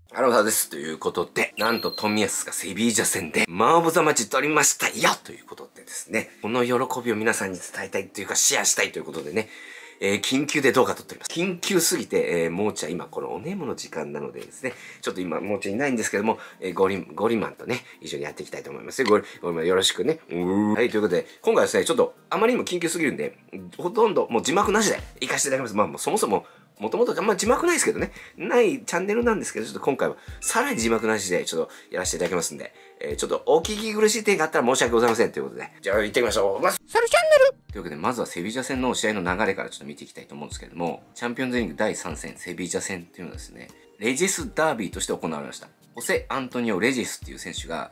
アロハです。ということで、なんと冨安がセビージャ戦で、マン・オブ・ザ・マッチ取りましたよということでですね、この喜びを皆さんに伝えたいというか、シェアしたいということでね、緊急で動画撮っております。緊急すぎて、もうちゃん今このお眠の時間なのでですね、ちょっと今もうちゃんいないんですけども、ゴリマンとね、一緒にやっていきたいと思います。ゴリマンよろしくね。はい、ということで、今回はですね、ちょっとあまりにも緊急すぎるんで、ほとんどもう字幕なしで行かせていただきます。まあもうそもそも、もともとあんま字幕ないですけどね。ないチャンネルなんですけど、ちょっと今回はさらに字幕なしでちょっとやらせていただきますんで、ちょっとお聞き苦しい点があったら申し訳ございませんということで。じゃあ行ってみましょう。サルチャンネルというわけで、まずはセビージャ戦の試合の流れからちょっと見ていきたいと思うんですけども、チャンピオンズリーグ第3戦セビージャ戦っていうのはですね、レジスダービーとして行われました。ホセ・アントニオ・レジスっていう選手が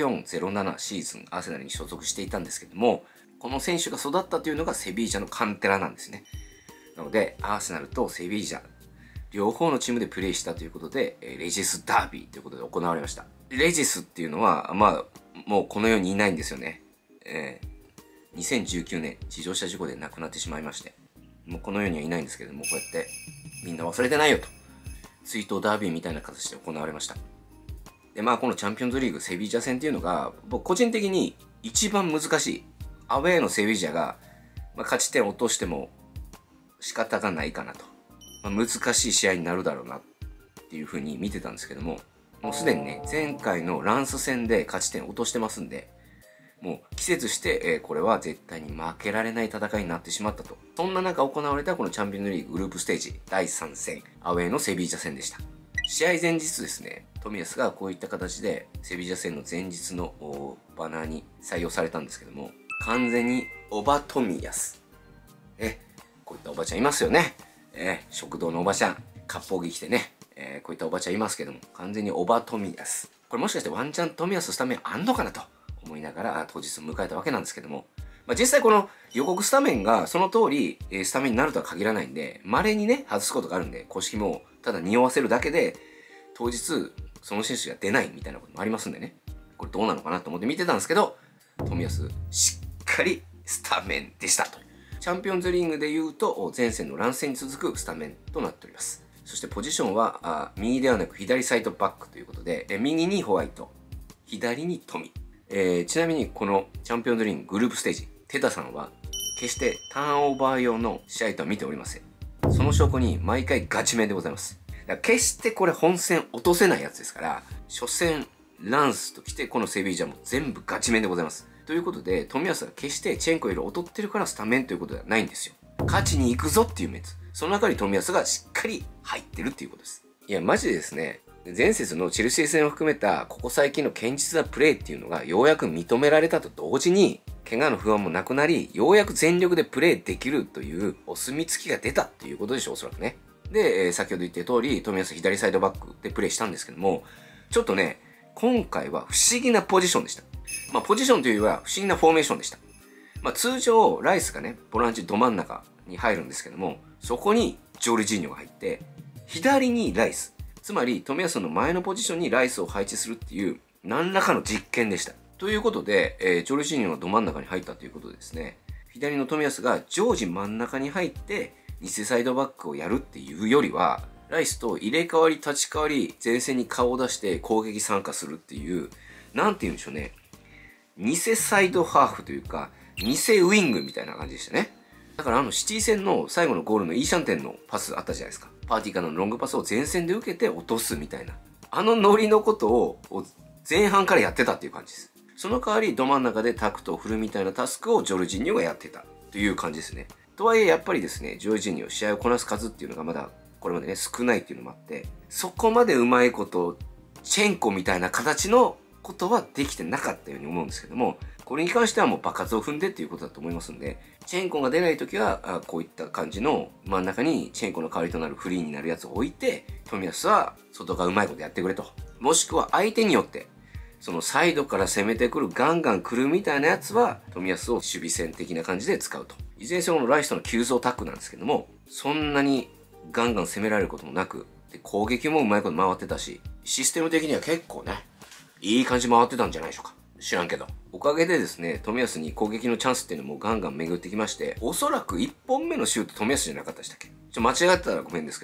0407シーズンアーセナルに所属していたんですけども、この選手が育ったというのがセビージャのカンテラなんですね。なので、アーセナルとセビージャ、両方のチームでプレーしたということで、レジスダービーということで行われました。レジスっていうのは、まあ、もうこの世にいないんですよね。2019年、自動車事故で亡くなってしまいまして、もうこの世にはいないんですけども、こうやってみんな忘れてないよと、追悼ダービーみたいな形で行われました。で、まあこのチャンピオンズリーグセビージャ戦っていうのが、僕個人的に一番難しい。アウェーのセビージャが、勝ち点を落としても仕方がないかなと。難しい試合になるだろうなっていう風に見てたんですけども、もうすでにね、前回のランス戦で勝ち点を落としてますんで、もう季節して、これは絶対に負けられない戦いになってしまったと。そんな中行われたこのチャンピオンズリーググループステージ第3戦、アウェーのセビージャ戦でした。試合前日ですね、冨安がこういった形でセビージャ戦の前日のバナーに採用されたんですけども、完全にオバ冨安。こういったおばちゃんいますよね。食堂のおばちゃん、割烹着着てね、こういったおばちゃんいますけども、完全にオバ冨安。これもしかしてワンチャン冨安スタメンあんのかなと思いながら当日を迎えたわけなんですけども、実際この予告スタメンがその通りスタメンになるとは限らないんで、稀にね、外すことがあるんで、公式もただ匂わせるだけで、当日その選手が出ないみたいなこともありますんでね、これどうなのかなと思って見てたんですけど、冨安しっかりスタメンでしたと。チャンピオンズリーグでいうと前線の乱戦に続くスタメンとなっております。そしてポジションは右ではなく左サイドバックということで、右にホワイト、左にトミ。ちなみにこのチャンピオンズリーググループステージ、テタさんは決してターンオーバー用の試合とは見ておりません。その証拠に毎回ガチめでございます。だから決してこれ本戦落とせないやつですから、初戦ランスと来てこのセビージャも全部ガチめでございます。ということで、冨安が決してチェンコより劣ってるからスタメンということではないんですよ。勝ちに行くぞっていうメンツ。その中に冨安がしっかり入ってるっていうことです。いや、マジでですね、前節のチェルシー戦を含めたここ最近の堅実なプレーっていうのがようやく認められたと同時に、怪我の不安もなくなり、ようやく全力でプレーできるというお墨付きが出たっていうことでしょう、おそらくね。で、先ほど言った通り、冨安左サイドバックでプレーしたんですけども、ちょっとね、今回は不思議なポジションでした。ポジションというよりは不思議なフォーメーションでした。通常、ライスがね、ボランチど真ん中に入るんですけども、そこにジョルジーニョが入って、左にライス。つまり、冨安の前のポジションにライスを配置するっていう、何らかの実験でした。ということで、ジョルジーニョがど真ん中に入ったということでですね、左の冨安が常時真ん中に入って、偽サイドバックをやるっていうよりは、ライスと入れ替わり立ち替わり、前線に顔を出して攻撃参加するっていう、なんて言うんでしょうね。偽サイドハーフというか、偽ウィングみたいな感じでしたね。だからシティ戦の最後のゴールのイーシャンテンのパスあったじゃないですか。パーティーからのロングパスを前線で受けて落とすみたいな。ノリのことを前半からやってたっていう感じです。その代わりど真ん中でタクトを振るみたいなタスクをジョルジーニョがやってたという感じですね。とはいえやっぱりですね、ジョルジーニョ試合をこなす数っていうのがまだこれまでね少ないっていうのもあって、そこまでうまいことチェンコみたいな形のことはできてなかったように思うんですけども、これに関してはもう爆発を踏んでっていうことだと思いますんで、チェンコが出ないときはこういった感じの真ん中にチェンコの代わりとなるフリーになるやつを置いて、冨安は外がうまいことやってくれと。もしくは相手によってそのサイドから攻めてくるガンガン来るみたいなやつは冨安を守備戦的な感じで使うと。いずれにせよライスとの急増タックなんですけども、そんなにガンガン攻められることもなく、で攻撃もうまいこと回ってたし、システム的には結構ねいい感じ回ってたんじゃないでしょうか。知らんけど。おかげでですね、冨安に攻撃のチャンスっていうのもガンガン巡ってきまして、おそらく1本目のシュート冨安じゃなかったでしたっけ？間違ってたらごめんですけど、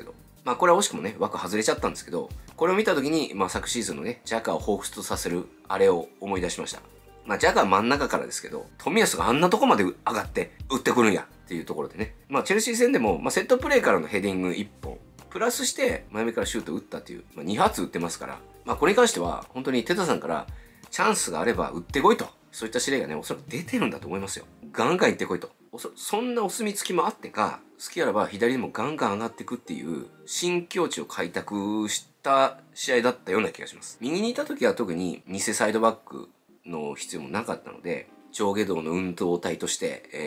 まあこれは惜しくもね、枠外れちゃったんですけど、これを見た時に、まあ昨シーズンのね、ジャカを彷彿とさせるあれを思い出しました。まあジャカは真ん中からですけど、冨安があんなとこまで上がって打ってくるんやっていうところでね。まあチェルシー戦でも、まあセットプレーからのヘディング1本、プラスして前目からシュート打ったっていう、まあ2発打ってますから、まあこれに関しては本当にテタさんからチャンスがあれば打ってこいと。そういった指令がね、おそらく出てるんだと思いますよ。ガンガン行ってこいと。そんなお墨付きもあってか、好きあらば左でもガンガン上がっていくっていう新境地を開拓した試合だったような気がします。右にいた時は特に偽サイドバックの必要もなかったので、上下動の運動体として、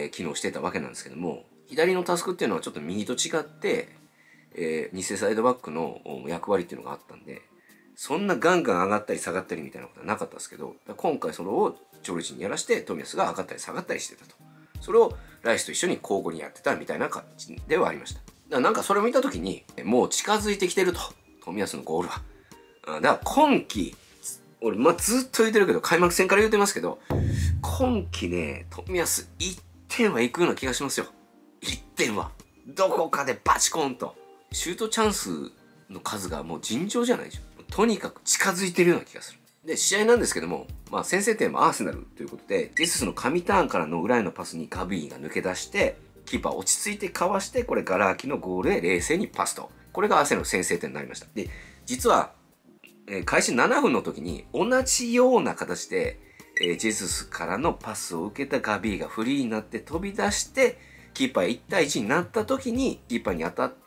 機能してたわけなんですけども、左のタスクっていうのはちょっと右と違って、偽サイドバックの役割っていうのがあったんで、そんなガンガン上がったり下がったりみたいなことはなかったですけど、今回それをジョルジにやらして、冨安が上がったり下がったりしてたと。それをライスと一緒に交互にやってたみたいな感じではありました。だからなんかそれを見たときに、もう近づいてきてると。冨安のゴールは。だから今季、俺、ずっと言ってるけど、開幕戦から言ってますけど、今季ね、冨安1点はいくような気がしますよ。1点は。どこかでバチコンと。シュートチャンスの数がもう尋常じゃないでしょ。とにかく近づいてるような気がする。で、試合なんですけども、まあ先制点はアーセナルということで、ジェススの神ターンからの裏へのパスにガビーが抜け出して、キーパー落ち着いてかわして、これガラーキのゴールへ冷静にパスと。これがアーセナルの先制点になりました。で、実は、開始7分の時に同じような形で、ジェススからのパスを受けたガビーがフリーになって飛び出して、キーパー1対1になった時に、キーパーに当たって、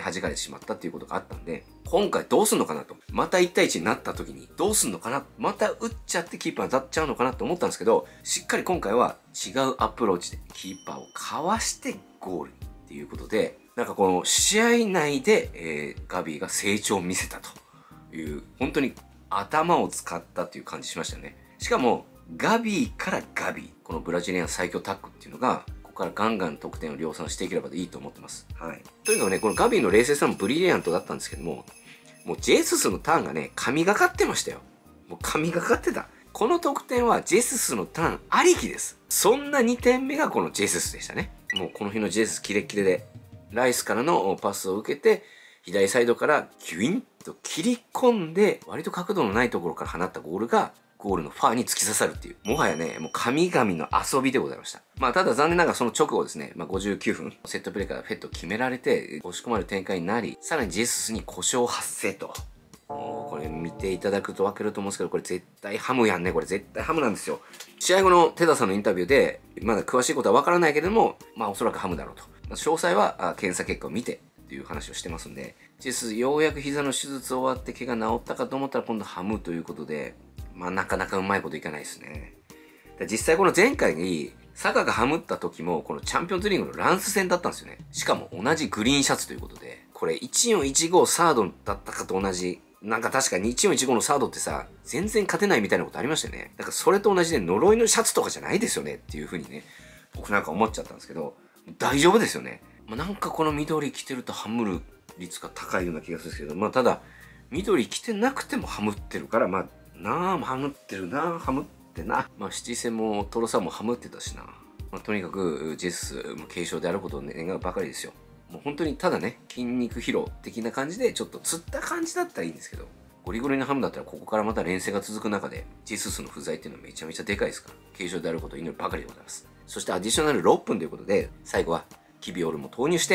弾かれてしまったっていうことがあったんで、今回どうすんのかなと。また1対1になった時にどうすんのかな。また打っちゃってキーパーに当たっちゃうのかなと思ったんですけど、しっかり今回は違うアプローチでキーパーをかわしてゴールにっていうことで、なんかこの試合内で、ガビーが成長を見せたという、本当に頭を使ったっていう感じしましたね。しかも、ガビーからガビー。このブラジリアン最強タッグっていうのが、からガンガン得点を量産していければいいと思ってます。はい。というのはね、このガビーの冷静さもブリリアントだったんですけども、もうジェススのターンがね、神がかってましたよ。もう神がかってた。この得点はジェススのターンありきです。そんな2点目がこのジェススでしたね。もうこの日のジェススキレッキレで、ライスからのパスを受けて、左サイドからキュインと切り込んで、割と角度のないところから放ったゴールが、ゴールのファーに突き刺さるっていう。もはやね、もう神々の遊びでございました。まあ、ただ残念ながらその直後ですね、59分、セットプレーからフェット決められて、押し込まれる展開になり、さらにジェススに故障発生と。もうこれ見ていただくとわかると思うんですけど、これ絶対ハムやんね。これ絶対ハムなんですよ。試合後のテダさんのインタビューで、まだ詳しいことはわからないけれども、まあおそらくハムだろうと。詳細は検査結果を見て、っていう話をしてますんで、ジェスようやく膝の手術終わって怪我治ったかと思ったら今度ハムということで、まあなかなかうまいこといかないですね。実際この前回にサカがハムった時もこのチャンピオンズリーグのランス戦だったんですよね。しかも同じグリーンシャツということで、これ1415サードだったかと同じ。なんか確かに1415のサードってさ、全然勝てないみたいなことありましたよね。だからそれと同じで呪いのシャツとかじゃないですよねっていう風にね、僕なんか思っちゃったんですけど、大丈夫ですよね。まあ、なんかこの緑着てるとハムる率が高いような気がするんですけど、まあただ、緑着てなくてもハムってるから、まあ、なあ、ハムってるなあ、ハムってな。まあ、シティ戦もトロサもハムってたしな。まあ、とにかく、ジェスも軽傷であることを願うばかりですよ。もう本当にただね、筋肉疲労的な感じで、ちょっと釣った感じだったらいいんですけど、ゴリゴリのハムだったらここからまた連戦が続く中で、ジェススの不在っていうのはめちゃめちゃでかいですから、軽傷であることを祈るばかりでございます。そしてアディショナル6分ということで、最後はキビオルも投入して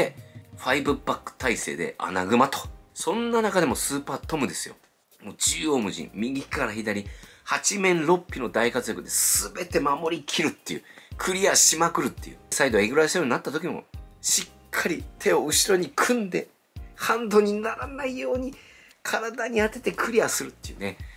、5バック体制で穴熊と。そんな中でもスーパートムですよ。もう縦横無尽、右から左、8面6匹の大活躍で全て守りきるっていう、クリアしまくるっていう。サイドえぐられそうになった時も、しっかり手を後ろに組んで、ハンドにならないように体に当ててクリアするっていうね。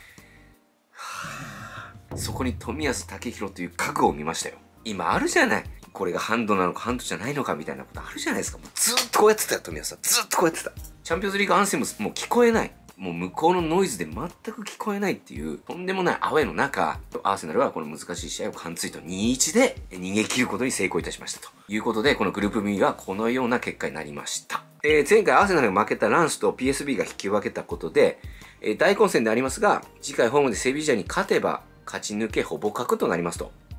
そこに冨安健洋という覚悟を見ましたよ。今あるじゃない。これがハンドなのかハンドじゃないのかみたいなことあるじゃないですか。もうずっとこうやってたよ、冨安さん。ずっとこうやってた。チャンピオンズリーグアンセムもう聞こえない。もう向こうのノイズで全く聞こえないっていう、とんでもないアウェーの中、アーセナルはこの難しい試合を完遂と 2-1 で逃げ切ることに成功いたしましたということで、このグループ B はこのような結果になりました。前回アーセナルが負けたランスと PSB が引き分けたことで、大混戦でありますが、次回ホームでセビージャに勝てば勝ち抜けほぼ確となりますと。た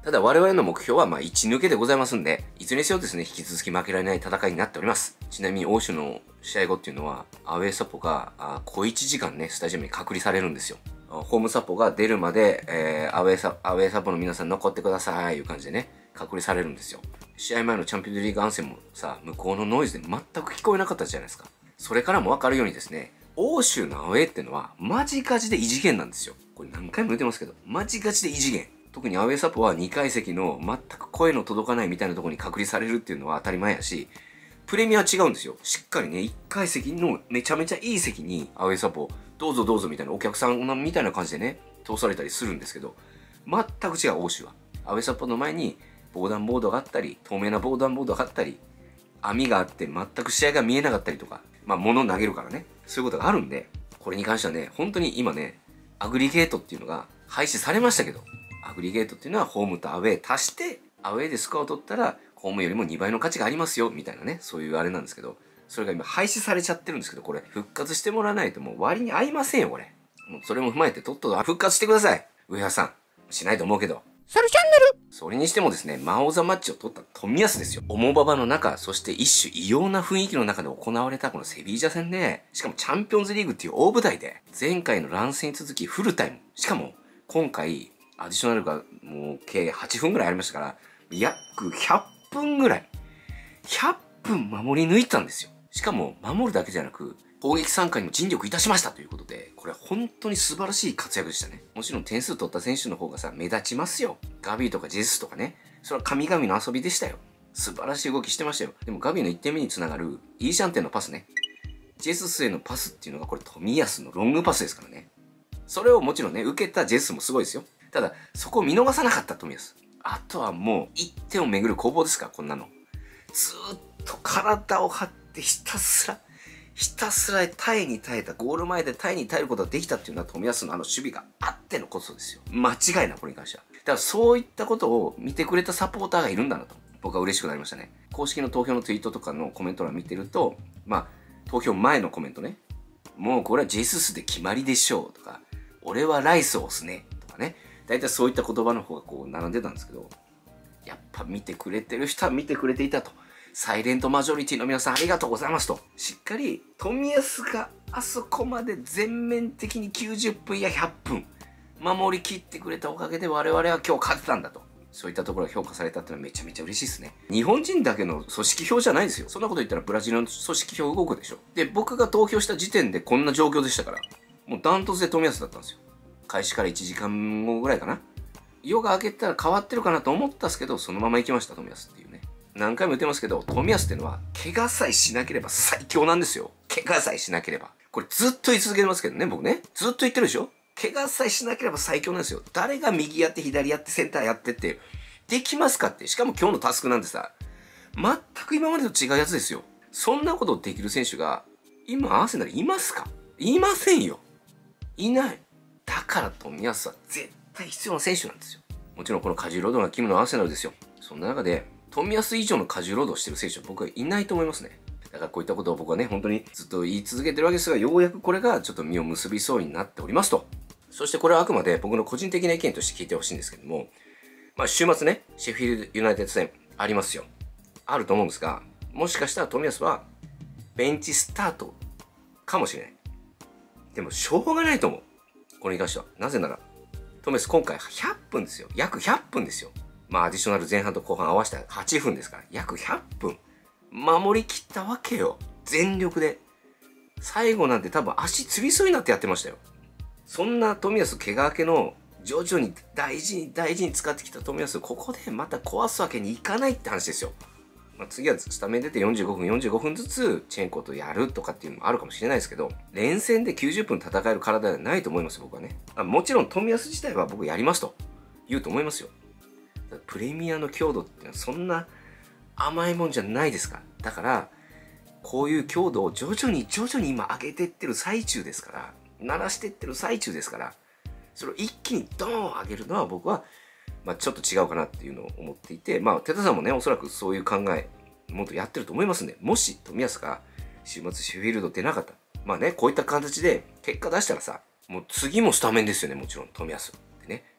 ただ我々の目標は1抜けでございますんで、いずれにせよですね、引き続き負けられない戦いになっております。ちなみに欧州の試合後っていうのは、アウェーサポが小1時間ね、スタジアムに隔離されるんですよ。ホームサポが出るまで、アウェーサポの皆さん残ってくださいいう感じでね、隔離されるんですよ。試合前のチャンピオンズリーグアンセムもさ、向こうのノイズで全く聞こえなかったじゃないですか。それからもわかるようにですね、欧州のアウェーってのは、マジガチで異次元なんですよ。これ何回も言ってますけど、マジガチで異次元。特にアウェーサポは2階席の全く声の届かないみたいなところに隔離されるっていうのは当たり前やし、プレミアは違うんですよ。しっかりね、1階席のめちゃめちゃいい席にアウェーサポ、どうぞどうぞみたいなお客さんみたいな感じでね、通されたりするんですけど、全く違う欧州は。アウェーサポの前に防弾ボードがあったり、透明な防弾ボードがあったり、網があって全く試合が見えなかったりとか、物を投げるからね、そういうことがあるんで、これに関してはね、本当に今ね、アグリゲートっていうのが廃止されましたけど、アグリゲートっていうのはホームとアウェー足して、アウェーでスコアを取ったら、ホームよりも2倍の価値がありますよ、みたいなね、そういうあれなんですけど、それが今廃止されちゃってるんですけど、これ復活してもらわないともう割に合いませんよ、これ。もうそれも踏まえてとっとと復活してください。上原さん。しないと思うけど。 サルチャンネル。 それにしてもですね、魔王ザマッチを取った冨安ですよ。重馬場の中、そして一種異様な雰囲気の中で行われたこのセビージャ戦で、しかもチャンピオンズリーグっていう大舞台で、前回の乱戦に続きフルタイム。しかも、今回、アディショナルがもう計8分ぐらいありましたから、約100分ぐらい、100分守り抜いたんですよ。しかも、守るだけじゃなく、攻撃参加にも尽力いたしましたということで、これは本当に素晴らしい活躍でしたね。もちろん点数取った選手の方がさ、目立ちますよ。ガビーとかジェスとかね。それは神々の遊びでしたよ。素晴らしい動きしてましたよ。でもガビーの1点目につながる、イーシャンテンのパスね。ジェススへのパスっていうのがこれ冨安のロングパスですからね。それをもちろんね、受けたジェスもすごいですよ。ただ、そこを見逃さなかった冨安。あとはもう、1点をめぐる攻防ですから、こんなの。ずーっと体を張ってひたすら耐えに耐えた、ゴール前で耐えに耐えることができたっていうのは冨安の守備があってのことですよ。間違いな、これに関しては。だからそういったことを見てくれたサポーターがいるんだなと。僕は嬉しくなりましたね。公式の投票のツイートとかのコメント欄見てると、投票前のコメントね。もうこれはジェススで決まりでしょうとか、俺はライスを押すねとかね。だいたいそういった言葉の方がこう並んでたんですけど、やっぱ見てくれてる人は見てくれていたと。サイレントマジョリティの皆さんありがとうございますと。しっかり冨安があそこまで全面的に90分や100分守り切ってくれたおかげで我々は今日勝てたんだと。そういったところが評価されたっていうのはめちゃめちゃ嬉しいですね。日本人だけの組織票じゃないですよ。そんなこと言ったらブラジルの組織票動くでしょ。で、僕が投票した時点でこんな状況でしたから、もうダントツで冨安だったんですよ。開始から1時間後ぐらいかな。夜が明けたら変わってるかなと思ったんですけど、そのまま行きました、冨安っていうね。何回も言ってますけど、冨安っていうのは、怪我さえしなければ最強なんですよ。怪我さえしなければ。これずっと言い続けてますけどね、僕ね。ずっと言ってるでしょ。怪我さえしなければ最強なんですよ。誰が右やって左やってセンターやってって、できますかって。しかも今日のタスクなんてさ、全く今までと違うやつですよ。そんなことできる選手が、今アーセナルいますか？いませんよ。いない。だから冨安は絶対必要な選手なんですよ。もちろんこの過重労働がキムのアーセナルですよ。そんな中で、冨安以上の過重労働してる選手は僕はいないと思いますね。だからこういったことを僕はね、本当にずっと言い続けてるわけですが、ようやくこれがちょっと実を結びそうになっておりますと。そしてこれはあくまで僕の個人的な意見として聞いてほしいんですけども、週末ね、シェフィールドユナイテッド戦ありますよ。あると思うんですが、もしかしたら冨安はベンチスタートかもしれない。でもしょうがないと思う。これに関しては。なぜなら、冨安今回100分ですよ。約100分ですよ。アディショナル前半と後半合わせた8分ですから、約100分。守り切ったわけよ。全力で。最後なんて多分足つりそうになってやってましたよ。そんな冨安怪我明けの徐々に大事に使ってきた冨安をここでまた壊すわけにいかないって話ですよ。次はスタメン出て45分ずつチェンコとやるとかっていうのもあるかもしれないですけど、連戦で90分戦える体ではないと思います、僕はね。もちろん冨安自体は僕やりますと言うと思いますよ。プレミアの強度ってのはそんな甘いもんじゃないですから。だから、こういう強度を徐々に今上げてってる最中ですから、鳴らしてってる最中ですから、それを一気にドーン上げるのは僕は、ちょっと違うかなっていうのを思っていて、テタさんもね、おそらくそういう考え、もっとやってると思いますんで、もし冨安が週末シェフィールド出なかった。こういった形で結果出したらさ、もう次もスタメンですよね、もちろん冨安ってね。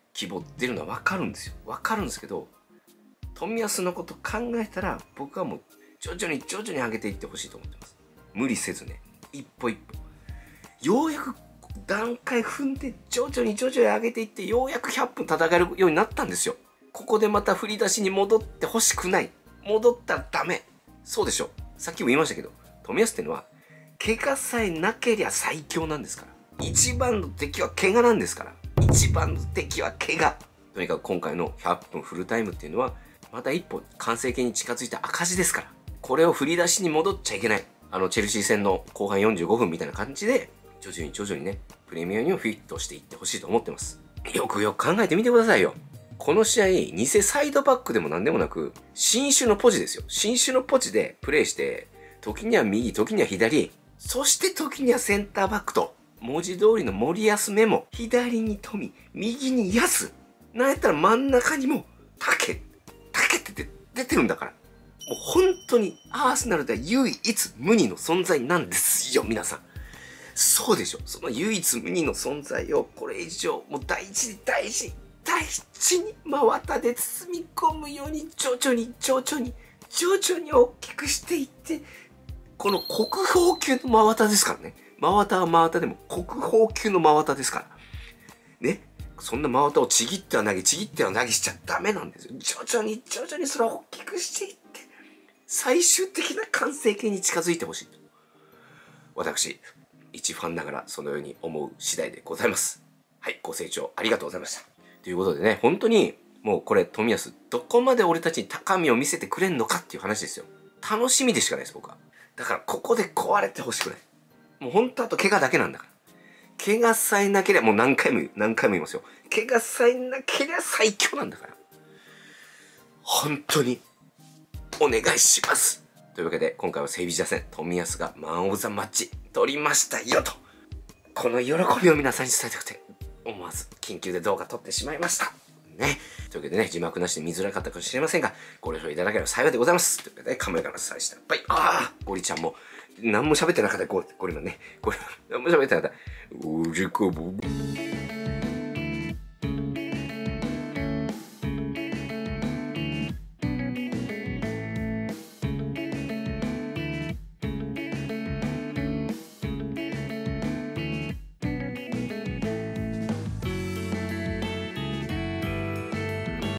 希望出るのは分かるんですよ。分かるんですけど、冨安のこと考えたら、僕はもう徐々に上げていってほしいと思ってます。無理せずね、一歩一歩。ようやく段階踏んで徐々に上げていって、ようやく100分戦えるようになったんですよ。ここでまた振り出しに戻ってほしくない。戻ったらダメ。そうでしょ。さっきも言いましたけど、冨安ってのは、怪我さえなけりゃ最強なんですから。一番の敵は怪我なんですから。一番の敵は怪我。とにかく今回の100分フルタイムっていうのは、また一歩完成形に近づいた証ですから。これを振り出しに戻っちゃいけない。チェルシー戦の後半45分みたいな感じで、徐々にね、プレミアにもフィットしていってほしいと思ってます。よくよく考えてみてくださいよ。この試合、偽サイドバックでも何でもなく、新種のポジですよ。新種のポジでプレイして、時には右、時には左、そして時にはセンターバックと、文字通りの森安メモ、左に富、右に安。なんやったら真ん中にも、竹って出てるんだから。もう本当にアーセナルでは唯一無二の存在なんですよ、皆さん。そうでしょ。その唯一無二の存在をこれ以上、もう大事に真綿で包み込むように徐々に大きくしていって、この国宝級の真綿ですからね。真綿は真綿でも国宝級の真綿ですから。ね。そんな真綿をちぎっては投げしちゃダメなんですよ。徐々にそれを大きくしていって、最終的な完成形に近づいてほしいと。私、一ファンながらそのように思う次第でございます。はい、ご清聴ありがとうございました。ということでね、本当にもうこれ冨安どこまで俺たちに高みを見せてくれんのかっていう話ですよ。楽しみでしかないです、僕は。だからここで壊れてほしくない。もう本当あと怪我だけなんだから。怪我さえなければ、もう何回も言いますよ。怪我さえなければ最強なんだから。本当にお願いします。というわけで今回はセビジャ戦、冨安がマン・オブ・ザ・マッチ取りましたよと。この喜びを皆さんに伝えたくて、思わず緊急で動画撮ってしまいました。ね。というわけでね、字幕なしで見づらかったかもしれませんが、ご了承いただければ幸いでございます。というわけで、カメラから伝えした。バイ。ゴリちゃんも、何も喋ってなかった、ゴリマンね。何も喋ってなかった。うじこぼ。